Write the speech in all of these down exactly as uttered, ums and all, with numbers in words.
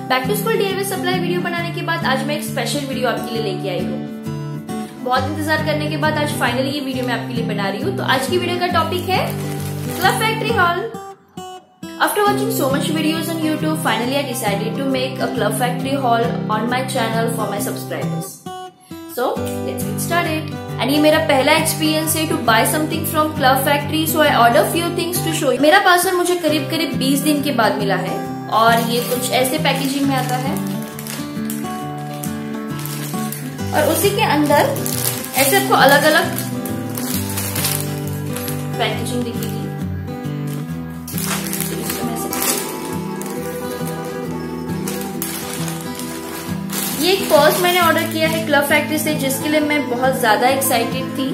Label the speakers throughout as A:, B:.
A: Back to school DIY supply video बनाने के बाद आज मैं एक स्पेशल वीडियो आपके लिए लेके आई हूँ। बहुत इंतजार करने के बाद आज फाइनली ये वीडियो मैं आपके लिए बना रही हूँ। तो आज की वीडियो का टॉपिक है Club Factory haul. After watching so much videos on YouTube, finally I decided to make a Club Factory haul on my channel for my subscribers. So let's get started. And ये मेरा पहला experience है to buy something from Club Factory, so I order few things to show you. मेरा parcel मुझे करीब करीब बीस दिन के बाद मिला है और ये कुछ ऐसे पैकेजिंग में आता है और उसी के अंदर ऐसे आपको अलग अलग पैकेजिंग दिखेगी। ये एक पर्स मैंने ऑर्डर किया है क्लब फैक्ट्री से, जिसके लिए मैं बहुत ज्यादा एक्साइटेड थी।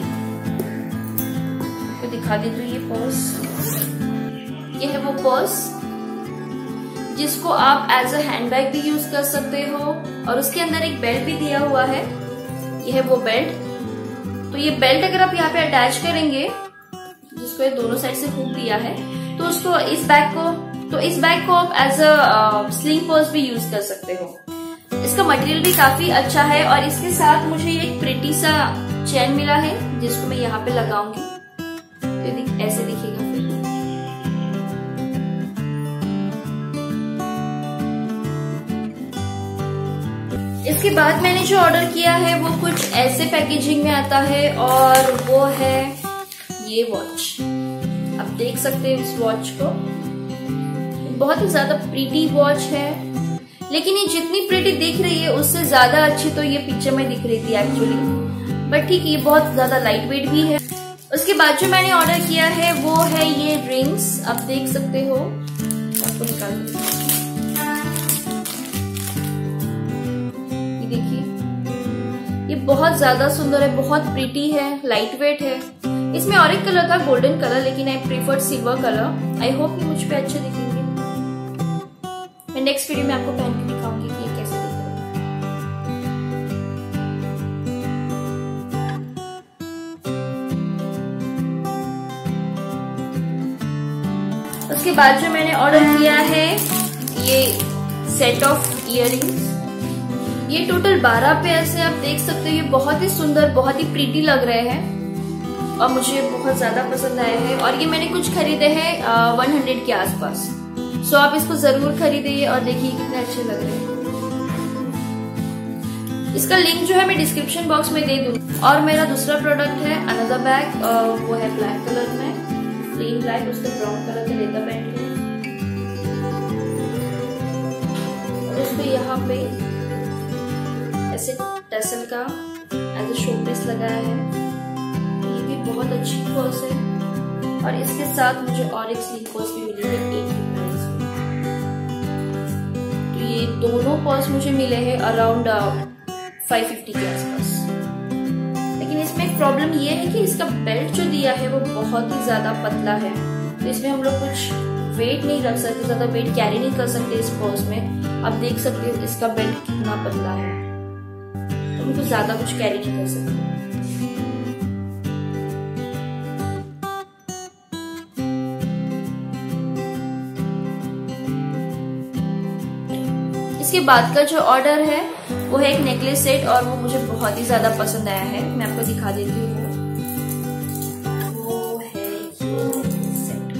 A: तो दिखा देती हूँ ये पर्स। ये है वो पर्स जिसको आप एज अ हैंडबैग भी यूज कर सकते हो और उसके अंदर एक बेल्ट भी दिया हुआ है। ये है वो बेल्ट। तो ये बेल्ट अगर आप यहाँ पे अटैच करेंगे, जिसको ये दोनों साइड से हुक दिया है, तो उसको इस बैग को तो इस बैग को आप एज अ स्लिंग पर्स भी यूज कर सकते हो। इसका मटेरियल भी काफी अच्छा है और इसके साथ मुझे एक प्रिटी सा चेन मिला है जिसको मैं यहाँ पे लगाऊंगी तो ऐसे दिखेगा। फिर इसके बाद मैंने जो ऑर्डर किया है वो कुछ ऐसे पैकेजिंग में आता है और वो है ये वॉच। आप देख सकते हो इस वॉच को, बहुत ही ज्यादा प्रिटी वॉच है, लेकिन ये जितनी प्रिटी दिख रही है उससे ज्यादा अच्छी तो ये पिक्चर में दिख रही थी एक्चुअली। बट ठीक है, ये बहुत ज्यादा लाइट वेट भी है। उसके बाद जो मैंने ऑर्डर किया है वो है ये रिंग्स। आप देख सकते हो, आपको निकाल ये देखिए, ये बहुत ज्यादा सुंदर है, बहुत प्रिटी है, लाइट वेट है। इसमें और एक कलर था गोल्डन कलर, लेकिन I preferred silver colour. I hope ये मुझ पे अच्छे दिखेंगे। मैं नेक्स्ट वीडियो में आपको पहन के दिखाऊंगी कि ये कैसे दिख रहा है। उसके बाद जो मैंने ऑर्डर किया है ये सेट ऑफ इयररिंग्स। ये टोटल बारह पेयर से, आप देख सकते हो। ये बहुत ही सुंदर, बहुत ही प्रीटी लग रहे हैं और मुझे बहुत ज्यादा पसंद आए हैं। और ये मैंने कुछ खरीदे हैं वन हंड्रेड के आसपास। सो आप इसको जरूर खरीदिए और देखिए कितने अच्छे लग रहे हैं। इसका लिंक जो है मैं डिस्क्रिप्शन बॉक्स में दे दूंगी। और मेरा दूसरा प्रोडक्ट है अनदर बैग, वो है ब्लैक कलर में, प्लेन ब्लैक, उसका ब्राउन कलर का लेदर बैंड है और उसको यहाँ पे ऐसे टसल का एज अ शो पीस लगाया है। ये भी बहुत अच्छी पर्स है और इसके साथ मुझे और एक स्लीव पर्स भी मिली है एक प्राइस में। तो ये दोनों पर्स मुझे मिले हैं अराउंड फाइव फिफ्टी के आसपास। लेकिन इसमें एक प्रॉब्लम ये है कि इसका बेल्ट जो दिया है वो बहुत ही ज्यादा पतला है, तो इसमें हम लोग कुछ वेट नहीं रख सकते, ज्यादा वेट कैरी नहीं कर सकते इस पर्स में। आप देख सकते हो इसका बेल्ट कितना पतला है, तो हम तो ज्यादा कुछ कैरी नहीं कर सकते। इसके बाद का जो ऑर्डर है वो है एक नेकलेस सेट और वो मुझे बहुत ही ज्यादा पसंद आया है। मैं आपको दिखा देती हूँ। वो है ये set.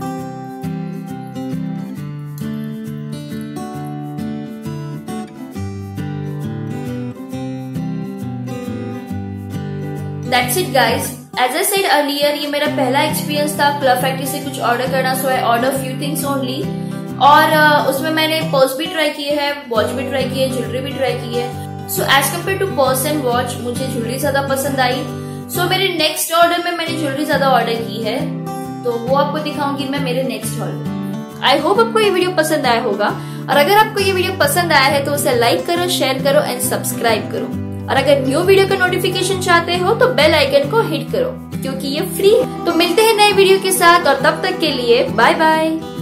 A: That's it guys. As I said earlier, ये मेरा पहला एक्सपीरियंस था क्लब फैक्ट्री से कुछ ऑर्डर करना। So I order few things only और uh, उसमें मैंने पर्स भी ट्राई किए हैं, वॉच भी ट्राई की है, ज्वेलरी भी ट्राई की है। So as compare to purse and watch मुझे ज्वेलरी ज्यादा पसंद आई। सो so, मेरे नेक्स्ट ऑर्डर में मैंने ज्वेलरी ज्यादा ऑर्डर की है, तो वो आपको दिखाऊंगी मैं मेरे नेक्स्ट हॉल में। आई होप आपको ये वीडियो पसंद आया होगा और अगर आपको ये वीडियो पसंद आया है तो उसे लाइक करो, शेयर करो एंड सब्सक्राइब करो। और अगर न्यू वीडियो का नोटिफिकेशन चाहते हो तो बेल आइकन को हिट करो क्योंकि ये फ्री है। तो मिलते हैं नए वीडियो के साथ और तब तक के लिए बाय बाय।